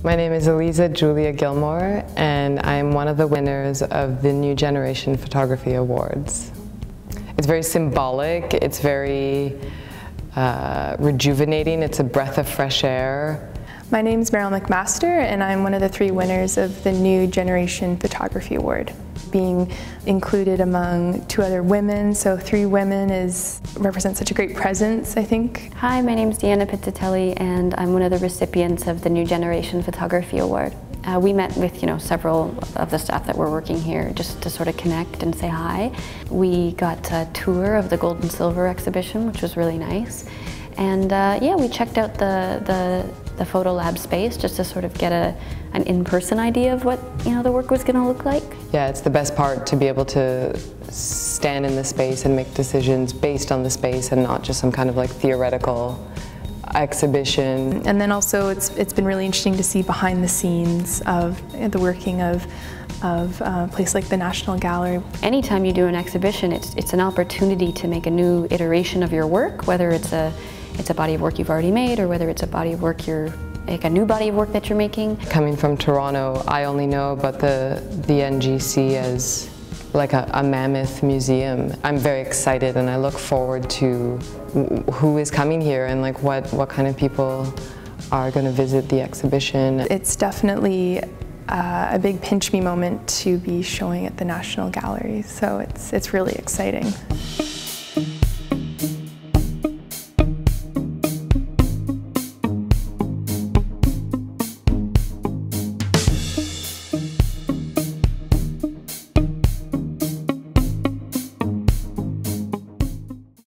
My name is Eliza Julia Gilmore, and I'm one of the winners of the New Generation Photography Awards. It's very symbolic, it's very rejuvenating, it's a breath of fresh air. My name is Meryl McMaster, and I'm one of the 3 winners of the New Generation Photography Award. Being included among 2 other women, so 3 women represents such a great presence, I think. Hi, my name is Deanna Pizzatelli, and I'm one of the recipients of the New Generation Photography Award. We met with several of the staff that were working here just to sort of connect and say hi. We got a tour of the Gold and Silver exhibition, which was really nice. And yeah, we checked out the Photo Lab space just to sort of get an in-person idea of what the work was going to look like. Yeah, it's the best part to be able to stand in the space and make decisions based on the space and not just some kind of like theoretical exhibition. And then also it's been really interesting to see behind the scenes of the working of a place like the National Gallery. Anytime you do an exhibition, it's an opportunity to make a new iteration of your work, whether it's a body of work you've already made or whether it's a body of work a new body of work that you're making. Coming from Toronto, I only know about the NGC as like a mammoth museum. I'm very excited and I look forward to who is coming here and like what kind of people are going to visit the exhibition. It's definitely a big pinch me moment to be showing at the National Gallery, so it's really exciting.